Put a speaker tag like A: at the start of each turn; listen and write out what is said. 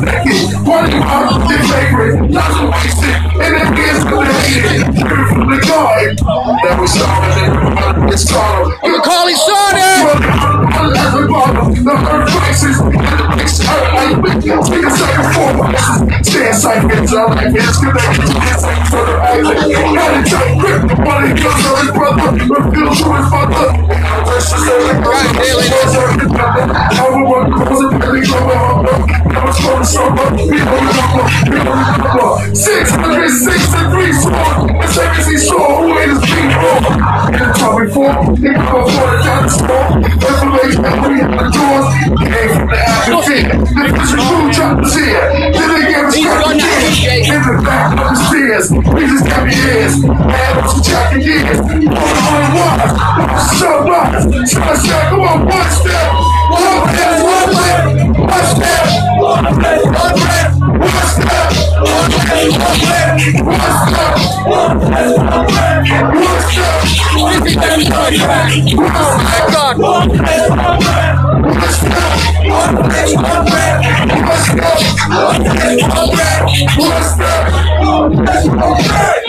A: naked. Running out of the favorite, not to waste it. And it gets to the hated. Driven from the garden. That was started. It's called.
B: Uncle Carly started.
A: The earth crisis. And the mix hurt like wicked. Take a second for stand cyphers. I like it's connected to this thing for the island. Had a tight grip. The money comes on his brother. Reveals to his mother. Versus every brother. Everyone calls it really going on. I was going to show up. People remember. 663 swords. It's everything sure who it is being wrong. In the top before, they come up for the down the store. Information that we have the doors. Came from the atmosphere. The physical drop was here. Then they gave us in the back of the stairs. We just got the ears. And some jacket years. On one. So much. So I said, come on, one step. One step. One step. One step. One step. One step. One step. One step. One step. One step.
B: Oh my God.
A: What's up?